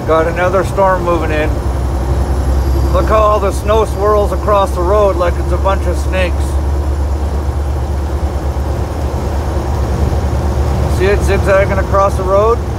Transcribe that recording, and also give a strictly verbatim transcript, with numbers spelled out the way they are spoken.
Got another storm moving in. Look how all the snow swirls across the road like it's a bunch of snakes. See it zigzagging across the road?